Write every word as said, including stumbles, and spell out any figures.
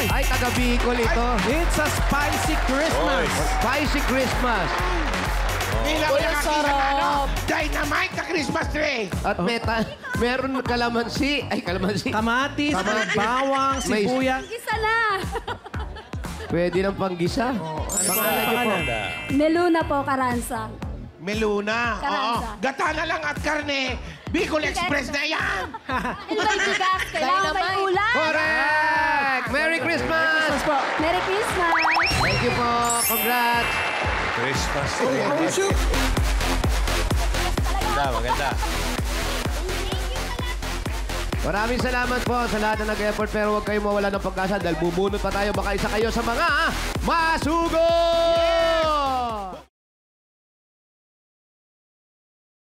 Ay! Ay, taga Bicol ito. It's a spicy Christmas. Spicy Christmas. Bilang Uy, nakakita sarap. na ano, dynamite na Christmas tree. At meta, meron kalamansi. Ay, kalamansi. Kamatis, Kamatis. bawang, May- sibuyas. Isa na. Pwede ng panggisa. Pangalan niyo po. Meluna po, Karanza. Meluna. Oo. Karanza. Gata na lang at karne. Bicol Express na yan. Ano ba yung bigas? Kailangan may Dynamite. ulan. Correct! Merry Christmas! Merry Christmas. Thank you po. Congrats. Christmas. Maganda, maganda. Maraming salamat po sa lahat na nag-effort pero huwag kayong mawala ng pag-asa dahil bubunot pa tayo. Baka isa kayo sa mga masugod!